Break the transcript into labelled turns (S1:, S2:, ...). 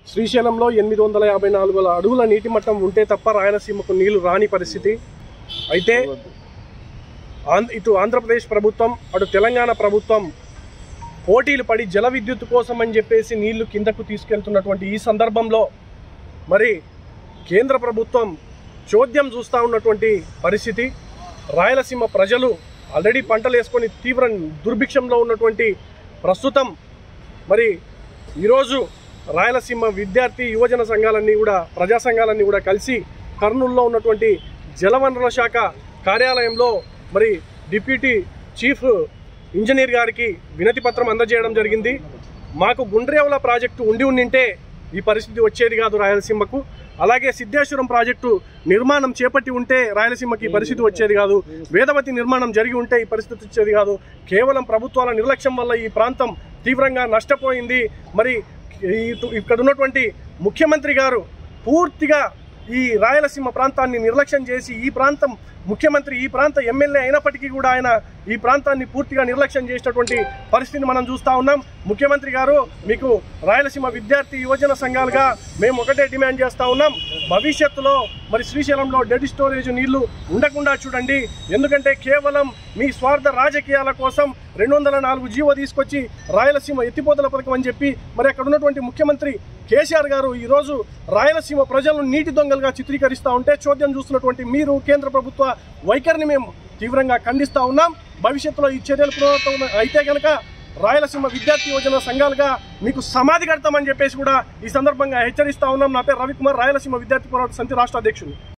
S1: శ్రీశైలంలో 854 అడుగుల నీటి మట్టం ఉంటే తప్ప రాయలసీమకు నీళ్లు రాని పరిస్థితి. అయితే ఇటు ఆంధ్రప్రదేశ్ ప్రభుత్వం అటు తెలంగాణ ప్రభుత్వం పోటీలు పడి జల విద్యుత్ కోసం అని చెప్పేసి నీళ్లు కిందకు తీసుకెళ్తున్నటువంటి ఈ సందర్భంలో మరి కేంద్ర ప్రభుత్వం చోద్యం చూస్తూ ఉన్నటువంటి పరిస్థితి. రాయలసీమ ప్రజలు ఆల్రెడీ పంటలు వేసుకొని తీవ్ర దుర్భిక్షంలో ఉన్నటువంటి ప్రస్తుతం మరి ఈరోజు రాయలసీమ విద్యార్థి యువజన సంఘాలన్నీ కూడా ప్రజా సంఘాలన్నీ కూడా కలిసి కర్నూలులో ఉన్నటువంటి జలవనరుల శాఖ కార్యాలయంలో మరి డిప్యూటీ చీఫ్ ఇంజనీర్ గారికి వినతి పత్రం అందజేయడం జరిగింది. మాకు గుండ్రేవల ప్రాజెక్టు ఉండింటే ఈ పరిస్థితి వచ్చేది కాదు రాయలసీమకు. అలాగే సిద్ధేశ్వరం ప్రాజెక్టు నిర్మాణం చేపట్టి ఉంటే రాయలసీమకి ఈ పరిస్థితి వచ్చేది కాదు. వేదవతి నిర్మాణం జరిగి ఉంటే ఈ పరిస్థితి వచ్చేది కాదు. కేవలం ప్రభుత్వాల నిర్లక్ష్యం వల్ల ఈ ప్రాంతం తీవ్రంగా నష్టపోయింది. మరి ఇక్కడ ఉన్నటువంటి ముఖ్యమంత్రి గారు పూర్తిగా ఈ రాయలసీమ ప్రాంతాన్ని నిర్లక్ష్యం చేసి ఈ ప్రాంతం ముఖ్యమంత్రి ఈ ప్రాంత ఎమ్మెల్యే అయినప్పటికీ కూడా ఆయన ఈ ప్రాంతాన్ని పూర్తిగా నిర్లక్ష్యం చేసినటువంటి పరిస్థితిని మనం చూస్తూ ఉన్నాం. ముఖ్యమంత్రి గారు మీకు రాయలసీమ విద్యార్థి యువజన సంఘాలుగా మేము ఒకటే డిమాండ్ చేస్తూ ఉన్నాం, భవిష్యత్తులో మరి శ్రీశైలంలో డెడ్ స్టోరేజ్ నీళ్లు ఉండకుండా చూడండి. ఎందుకంటే కేవలం మీ స్వార్థ రాజకీయాల కోసం 204 జీవో తీసుకొచ్చి రాయలసీమ ఎత్తిపోతల పథకం అని చెప్పి మరి అక్కడ ఉన్నటువంటి ముఖ్యమంత్రి కేసీఆర్ గారు ఈరోజు రాయలసీమ ప్రజలను నీటి దొంగలుగా చిత్రీకరిస్తూ ఉంటే చోద్యం చూస్తున్నటువంటి మీరు కేంద్ర ప్రభుత్వ వైఖరిని మేము తీవ్రంగా ఖండిస్తూ ఉన్నాం. భవిష్యత్తులో ఈ చర్యలు పునరావృతం అయితే కనుక రాయలసీమ విద్యార్థి యువజన సంఘాలుగా మీకు సమాధి కడతామని చెప్పేసి కూడా ఈ సందర్భంగా హెచ్చరిస్తా ఉన్నాం. నా పేరు రవికుమార్, రాయలసీమ విద్యార్థి పోరాట సమితి రాష్ట్ర అధ్యక్షుడు.